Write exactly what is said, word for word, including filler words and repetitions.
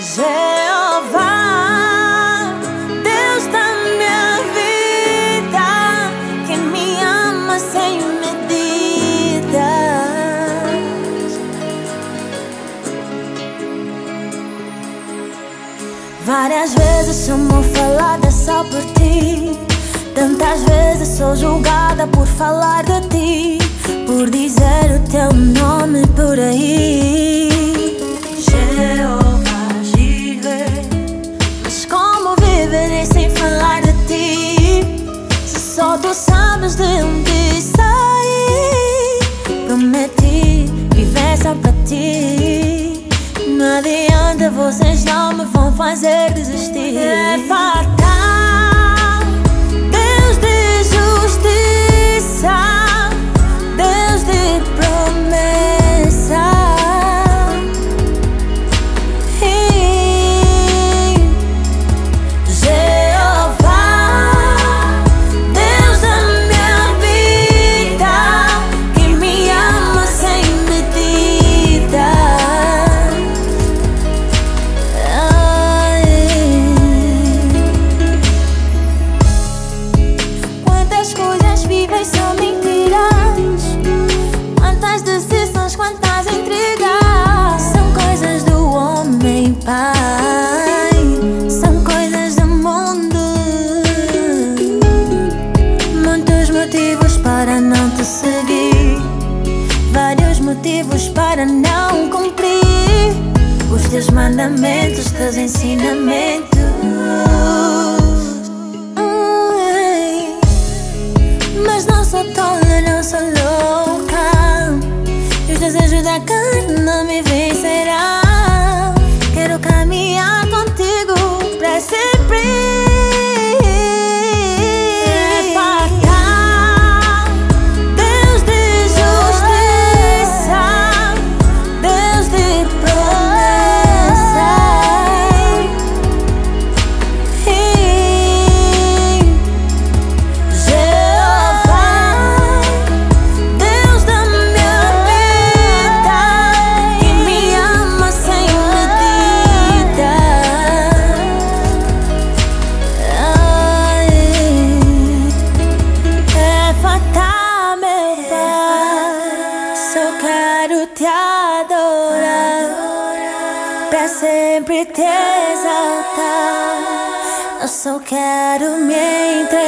Jeová, Deus da minha vida, que me ama sem medidas. Várias vezes sou mal falada só por ti. Tantas vezes sou julgada por falar de ti, por dizer o teu nome por aí. Jeová Jireh, mas como viverei sem falar de ti? Se só tu sabes de onde saí. Prometi viver só pra ti. Não adianta, vocês não me vão fazer desistir. É fatal, Deus de justiça, Deus de promessa. E Jeová, Deus da minha vida, que me ama sem medida. Ai. Quantas coisas vivem são mentiras, quantas decisões, quantas intrigas. São coisas do homem, pai, são coisas do mundo. Muitos motivos para não te seguir, vários motivos para não cumprir os teus mandamentos, teus ensinamentos. Ai. Mas não sou tola, não sou louca, e os desejos da carne não me vencerão. Quero caminhar contigo pra sempre. É fatal, Deus de justiça, Deus de promessa. E Jeová, Deus da minha vida, que me ama sem medida. Ai. É fatal, meu Pai, só quero te adorar, pra sempre te exaltar. Eu só quero me entregar.